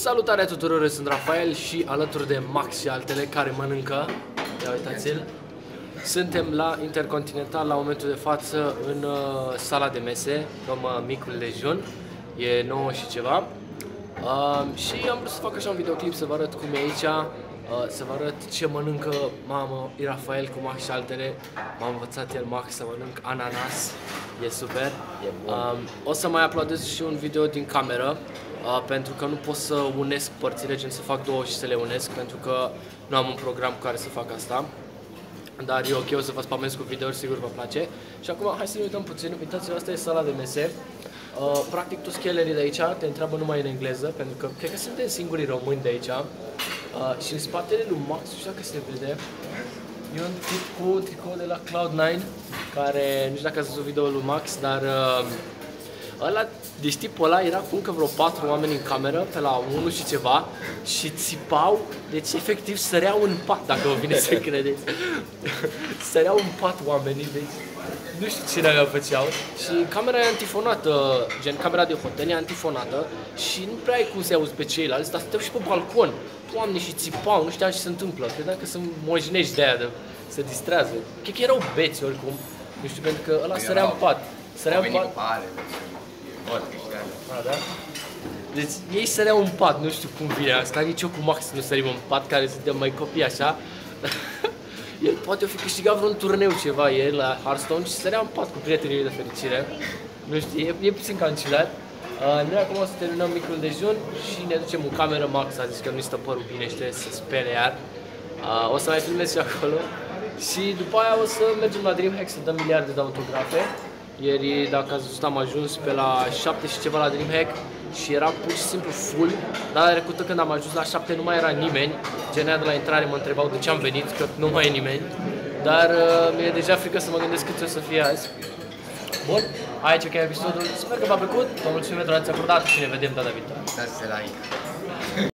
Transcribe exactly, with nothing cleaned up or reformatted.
Salutare tuturor, eu sunt Rafael și alături de Max și altele care mănâncă. Ia uitați-l. Suntem la Intercontinental la momentul de față în uh, sala de mese, luăm uh, micul dejun, e nouă și ceva. Uh, și am vrut să fac așa un videoclip să vă arăt cum e aici, uh, să vă arăt ce mănâncă mamă, e Rafael cu Max și altele. M-a învățat el Max să mănânc ananas, e super. E bun. Uh, o să mai uploadez și un video din cameră. Uh, pentru că nu pot să unesc părțile, gen să fac două și să le unesc, pentru că nu am un program cu care să fac asta. Dar e ok, o să vă spamez cu videouri, sigur vă place. Și acum hai să ne uităm puțin. Uitați-vă, asta e sala de mese. Uh, practic toți chelnerii de aici te întreabă numai în engleză, pentru că cred că suntem singurii români de aici. Uh, și în spatele lui Max, nu știu dacă se vede, e un tip cu tricou de la Cloud nine, care nu știu dacă ați văzut videoul lui Max, dar uh, ăla, deci tipul ăla era cu încă vreo patru oameni în cameră, pe la unu și ceva, și țipau, deci efectiv săreau în pat, dacă vă vine să credeți. Săreau în pat oamenii, deci nu știu cine aia făceau. Și camera e antifonată, gen camera de hotel e antifonată și nu prea ai cum să-i auzi pe ceilalți, dar stăteau și pe balcon, oameni și țipau, nu știam ce se întâmplă, credeam că sunt mojinești de aia, de, se distrează. Cred că erau beți oricum, nu știu, pentru că ăla sărea în pat. Sărea în pat. A, da? Deci ei săreau în pat, nu știu cum vine asta, nici eu cu Max nu sărim în pat, care suntem mai copii așa. El poate o fi câștigat vreun turneu ceva ieri la Hearthstone și sărea în pat cu prietenii de fericire. Nu știu, e, e puțin cancilat. Uh, noi acum o să terminăm micul dejun și ne ducem în cameră. Max a zis că nu-i stă părul bine și trebuie să spere iar. Uh, o să mai filmez și acolo. Și după aia o să mergem la DreamHack să dăm miliarde de autografe. Ieri, dacă ați văzut, am ajuns pe la șapte și ceva la DreamHack și era pur și simplu full. Data trecută când am ajuns la șapte nu mai era nimeni. Genea de la intrare mă întrebau de ce am venit, că nu mai e nimeni. Dar uh, mi-e deja frică să mă gândesc cât o să fie azi. Bun, aici e episodul. Sper că v-a plăcut. Vă mulțumim pentru atenția acordată și ne vedem data viitoare. Dați like.